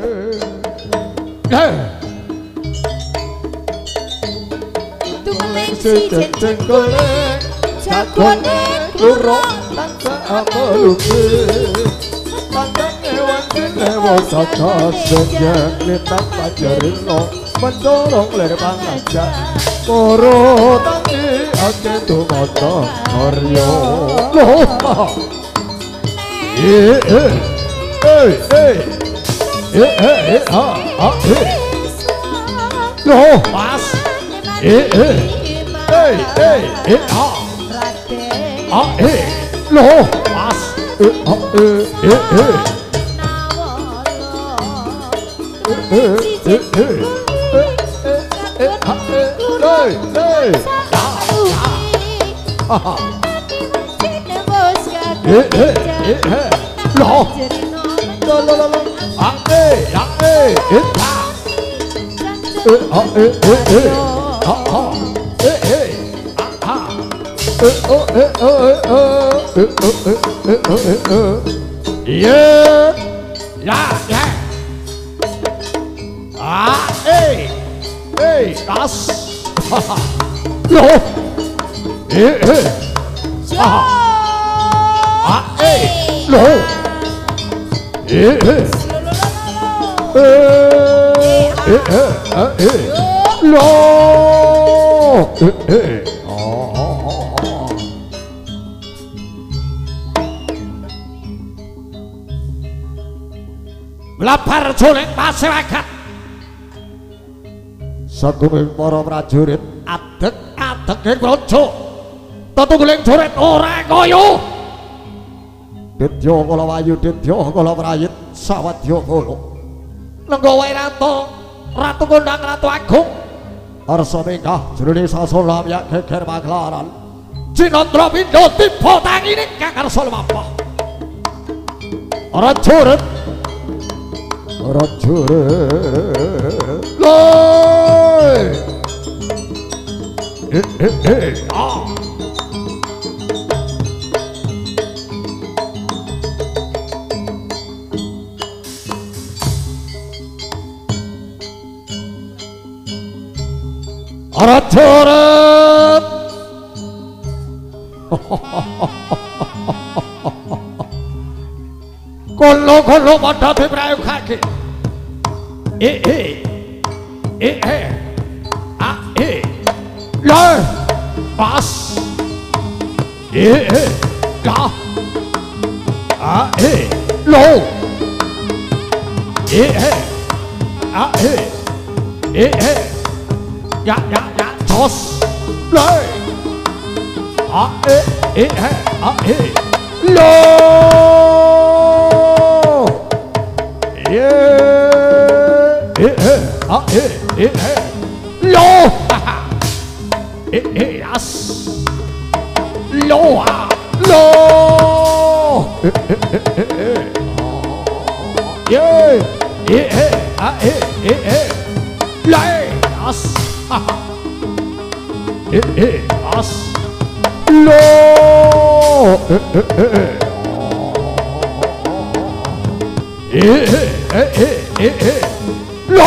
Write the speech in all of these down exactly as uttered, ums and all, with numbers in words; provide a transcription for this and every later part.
Tumeling si jenceng golek jagone kluruk tansah amelungi tandang ewan dinewa saka senjang litak pajarino mendorong ler pangajak koro tangi ake tumoto Arya loh eh eh eh eh eh eh eh ah ah eh loh pas eh eh eh eh eh ah ah eh loh pas eh ah eh eh eh eh eh eh eh ah eh eh eh ah eh eh eh eh loh lo lo lo ah eh ah eh eh ah eh ah eh eh eh ah ah eh eh ah ah eh oh eh oh eh oh eh oh eh eh oh eh oh yeah ya ya ah eh eh das loh eh eh ah ah eh loh eh eh eh eh eh eh loh eh eh oh lapar juling masyarakat saguming para prajurit adeg-adeg ing raja tetunggiling jurit ora kaya Ditya kala wayu Ditya kala prayit sawadya kala Lenggawa Ratu Ratu Kondang Ratu Agung arsa minggah jroning sasolam yak geger pagelaran Cinandra Pindha tiba tangine kang arsa lumapah prajurit prajurit loi eh eh eh ah prajurit kono-kono padha diprayogake eh eh eh eh ah eh lah pas eh eh lah ah eh lo eh eh ah eh eh eh ya ya ya jos lah ah eh eh eh ah eh lo yeah eh eh ah eh eh eh lo eh eh as lo ah lo eh eh eh eh eh yeah eh eh ah eh eh eh la as eh eh as lo eh eh eh eh eh eh eh eh lo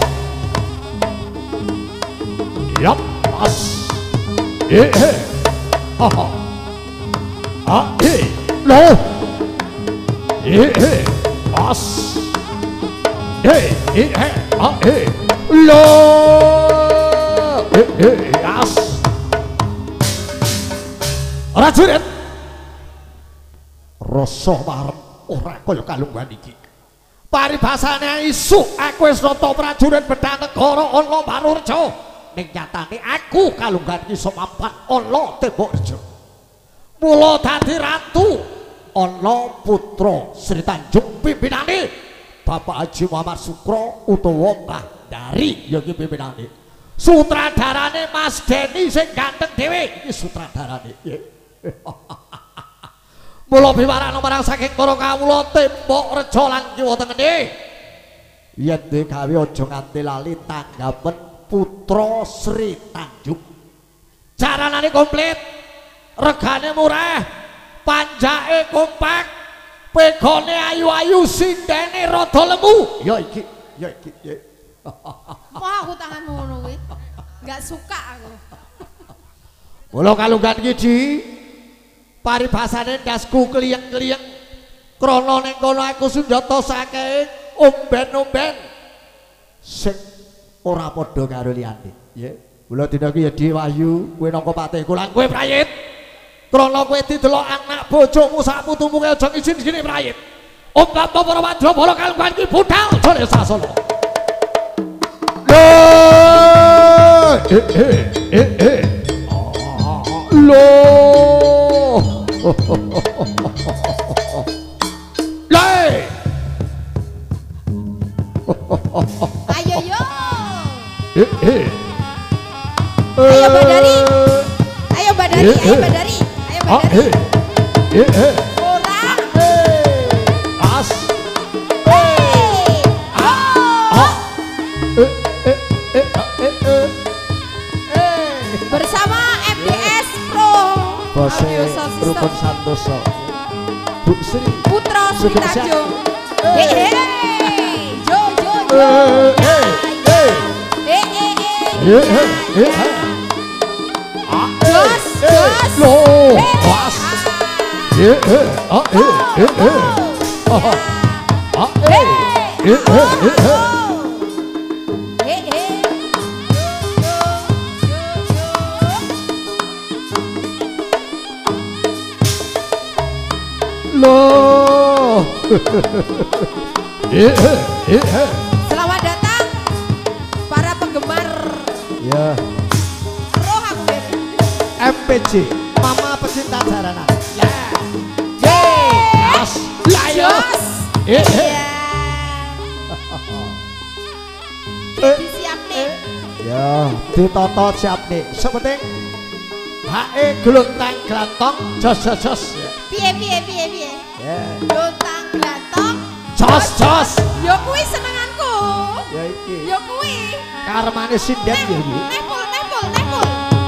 yap as eh eh ah ah eh lo eh eh as eh eh eh ah eh lo eh eh as prajurit rasa marem ora kaya kalunggan iki paribasane isu aku wis nata prajurit bedhah negara ana Barurja ning nyatane aku kalunggan iki somapan ana Tembokrejo mula dadi ratu ana putra Sri Tanjung pimpinane Bapak Haji Muhammad Sukro utawa Mbah Dari ya iki pimpinane sutradarane Mas Deni sing ganteng dhewe iki sutradarane mula biwarana marang saking para kawula Tembokrejo lan kiwa tengene yen digawe aja nganti lali tanggapen putra Sri Tanjung caranane komplit regane murah panjake kompak pegone ayu-ayu sindene rada lemu. Ya iki, ya iki. Ya. Wah, aku tanganmu ngono kuwi. Enggak suka aku. Mula kalunggan iki di paribasane ndasku kliyeng-kliyeng krana ning kono aku sunjata saking omben-omben sing ora padha karo liyane. Nggih. Mula dina iki ya Diwayu, kowe nangka patihku lan kowe prayit. Krana kowe didelok anak bojomu saputumu kaya aja izin-izine prayit. Umpama para Wandrawala kalunggan iki budal jane sasana. Eh eh eh eh. Loh. Lai. Ayo yo. Eh eh. Ayo Badari. Ayo Badari, ayo Badari. Ayo Badari. Eh eh. Ora. As. Hey. Ah. Eh eh eh eh eh. Bersama M D S Pro Bose Audio Sound System. Rukun Santoso Bu Sri Putra Sri Sugeng Tanjung. Siang. Hey, hey. Jo jo jo. Eh, eh, eh. Hey, hey, Eh hey. eh eh eh. Ah, Jos, eh, eh. jos. Loh, Hey, was. ah. Eh eh ah eh eh eh. Ah ah eh eh eh eh eh. Hey, hey. Loh. Eh eh eh eh. Selamat datang para penggemar Ya, roh aku baby. M P J Mama Pecinta Jaranan. Lah. Yeay. As. Layo. Jos. Eh eh. Iya. Eh. Kiki siap nih. Ya, ditoto siap nih. Sepenting H E gelontang glantong jos jos jos. Piye piye piye piye. Ya. Lontang glantong. Jos jos. Yo kuwi senenganku. Ya iki. Yo kuwi. Karmane sinden ya iki. Nepul nepul nepul.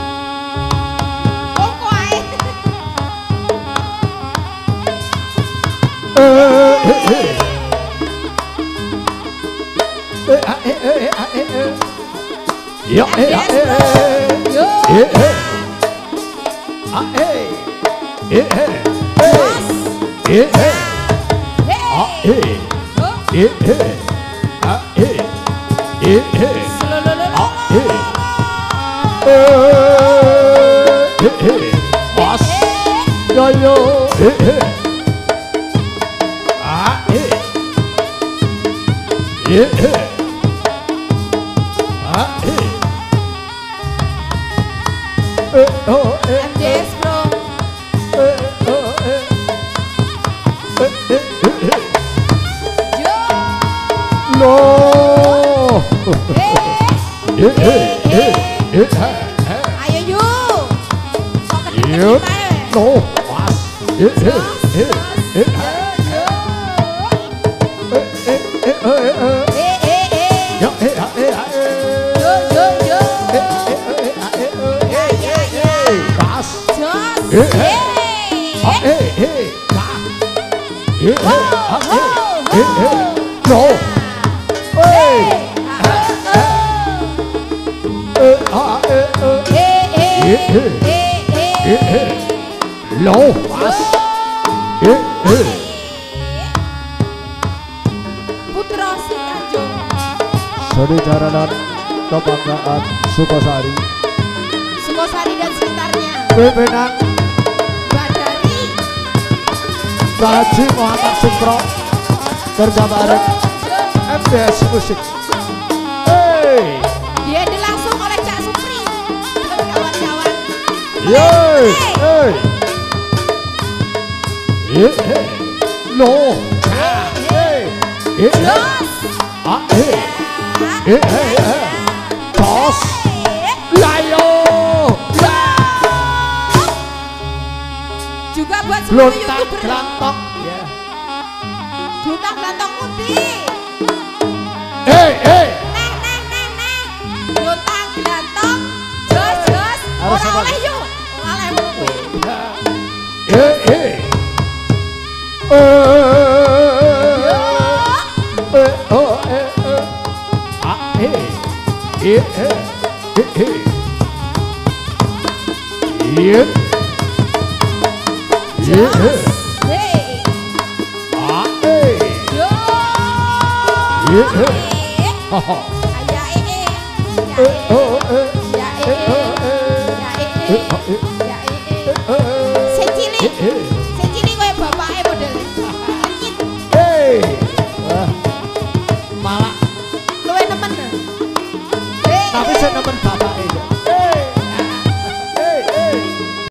Oh kok ae. Eh eh eh. Eh ah, eh eh ah, eh eh. Yo eh ah, eh eh. Yo. Eh eh. Ah eh. Eh eh. Jos. Eh eh. Hey. Ah eh. Oh. Eh eh. Ah eh. Eh eh. Selololo. Ah eh. Eh eh. Bos. Yo yo. Eh eh. Ah eh. Eh eh. Ah eh. Eh oh eh. M D S Pro. Eh oh eh. Eh eh eh eh. Yo. Loh. Hey. Eh eh eh eh eh. Ayo yuk. Sok kedip-kedip Yuk. ae. Loh, pas. Eh eh Jos, eh jos. eh Yo, yo. eh eh eh eh eh. Eh eh eh. Ya eh ah, eh ah, eh. Yo yo yo. Eh eh eh ah, eh eh. Ya ya ya. Pas. Jos. Eh, eh. Hey. Ah eh eh. Pas. Eh eh ah, Ho, eh. Eh ho. eh. Loh. Eh. Eh ah eh eh. Eh eh. Eh eh. Eh Eh eh. Loh, pas. Eh eh. Putra Sri Tanjung. Seni Jaranan Kebanggaan Sukosari. Sukosari dan sekitarnya. Pimpinan Badari. Haji Muhammad Sukro kerja bareng M D S Musik. Hey, Dia dilangsung oleh Cak Supri dan kawan-kawan. yey, hey, hey, hey, no, ah, hey, hey, hey, Jos. ah, hey, hey, hey, hey, tos, layo, Juga buat seluruh lontang youtuber. gelantong, ya, Lontang glantong putih. hey, hey, Neh neh neh neh. Lontang glantong. Jos jos. Harus Ora apa? oleh yuk. Oleh kuwi. hey, hey, hey, eh eh eh iya iya Hei. ah eh Yo. iya Eh. haha Ya eh. Ya eh eh. oh eh Ya eh. Ya eh. Ya eh. Sing cilik. Sing cilik koyo bapake model. eh malah Luwe nemen. Hei. tapi saya nemen bapak